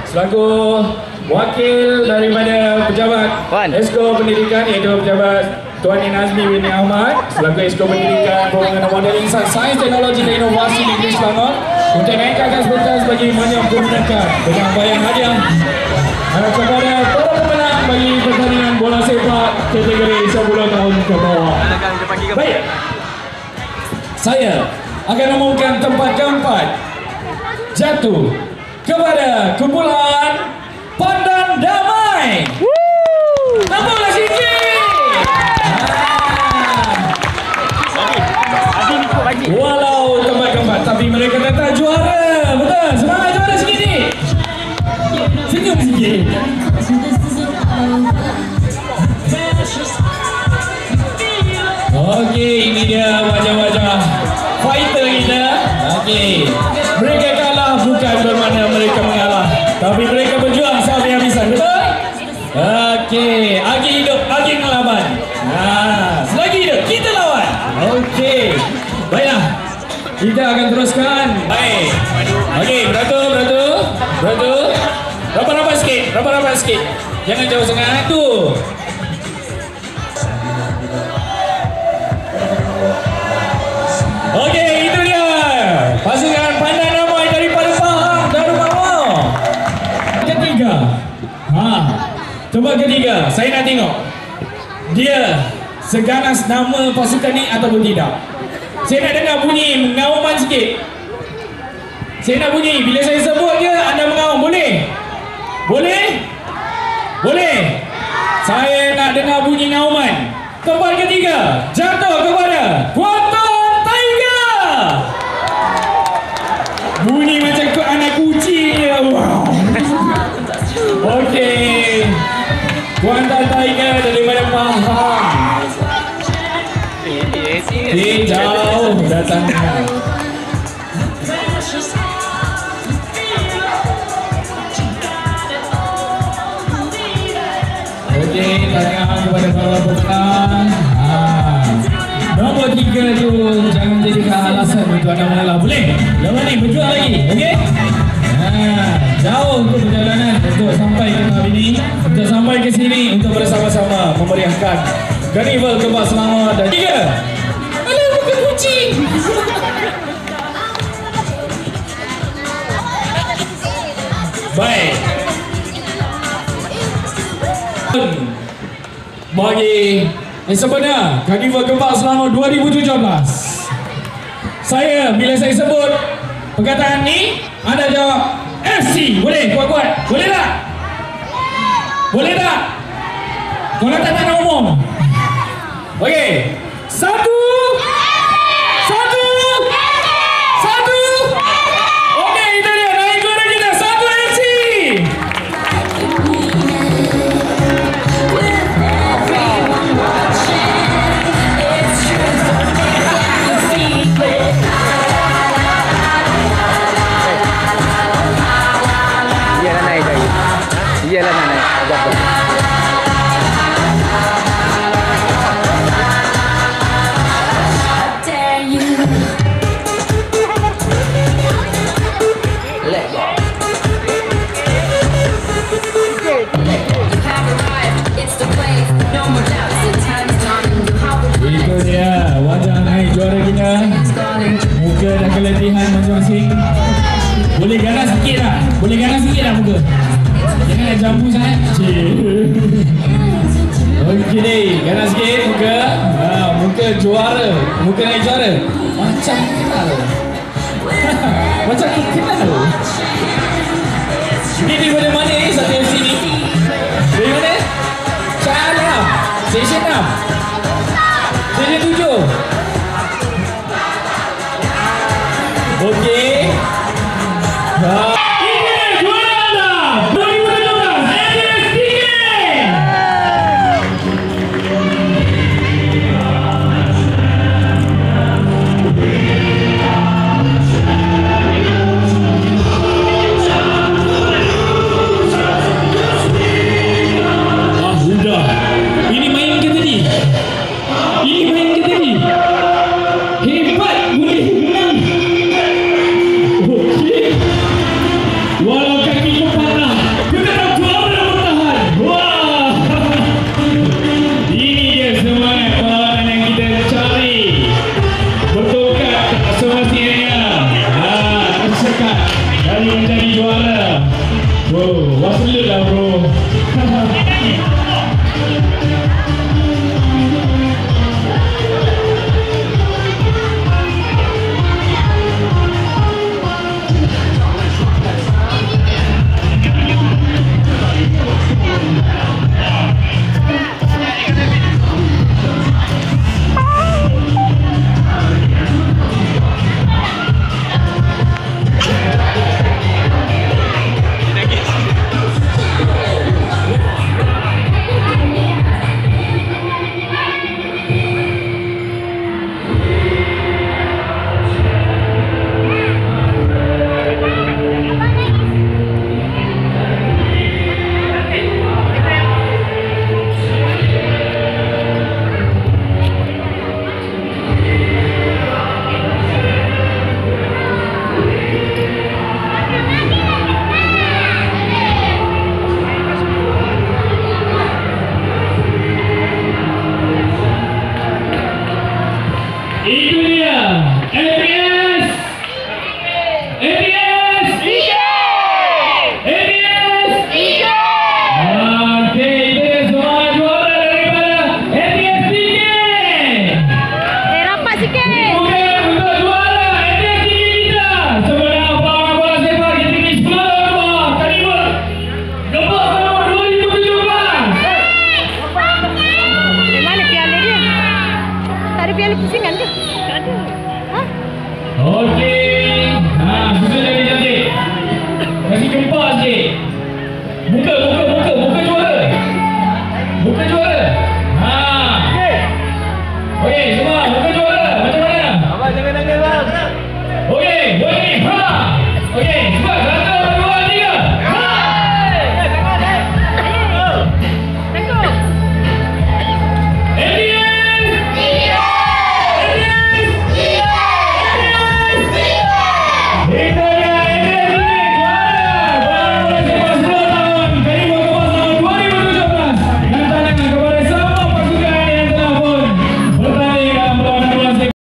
selaku wakil daripada pejabat Esko Pendidikan, iaitu pejabat Tuan Nazmi bin Ahmad selaku Esko Pendidikan Pengembangan Modeling Sains, Teknologi dan Inovasi Negeri Selangor untuk naikkan pentas bagi menyempurnakan penyampaian hadiah kepada para pemenang bagi pertandingan bola sepak kategori 10 tahun ke bawah. Baik, saya akan umumkan tempat keempat jatuh kepada kumpulan Pandan Damai. Tambahlah sikit. Walau tempat keempat, tapi mereka datang juara. Betul, semangat juara sikit ni. Senyum sikit. Okey, ini dia wajah-wajah fighter kita. Okey, mereka kalah bukan bermakna mereka mengalah, tapi mereka berjuang sampai habisan. Betul? Okey, Agi hidup, Agi melawan. Selagi hidup, kita lawan. Okey, baiklah, kita akan teruskan. Baik. Okey, beratur. Rapat sikit. Jangan jauh sangat tu. Okey, itu dia pasukan Pandan Damai daripada Pahang Darumawar. Ketiga. Tempat ketiga, saya nak tengok dia seganas nama pasukan ni ataupun tidak. Saya nak dengar bunyi mengauman sikit. Saya nak bunyi bila saya sebut je anda mengaum, boleh? Boleh? Saya nak dengar bunyi ngauman. Tempat ketiga jatuh kepada Kuantan Tiger. Bunyi macam anak kucing je. Wow. Okey, Kuantan Tiger daripada Pahang. Jauh datangnya. Okey, tanya kepada para pemenang. Nombor 3 tu jangan jadikan alasan untuk anda mengalah. Boleh? Lepas ni berjuang lagi. Okey? Jauh untuk perjalanan untuk sampai ke tahap ini, untuk sampai ke sini untuk bersama-sama memeriahkan Karnival Kebak Selangor dan 3. Alah, bukan kucing. Baik. Bagi sebenarnya Karnival Kebak Selangor 2017. Bila saya sebut perkataan ni, anda jawab FC. Boleh? Kuat-kuat. Boleh tak? Kalau tak nak umum. Okey. Satu. Okey, itu dia. Naik juara kita. 1 FC. Iyalah nak naik. Itu dia wajah naik juara kita. Muka dah keletihan masing-masing. Boleh ganas sikit tak muka? Jangan nak jambu sangat. Okey deh, ganas sikit muka. Muka juara. Muka naik juara. Macam kenal. Ini daripada mana ni satu FC ni? Dari mana? Salam. Session 6. Session 7. Okey. Walau kaki kau patah, ada piala pusingan ke? Tak ada. Ha? Okey. Ha, sudah jadi cantik. Kasih gempa sikit. Buka.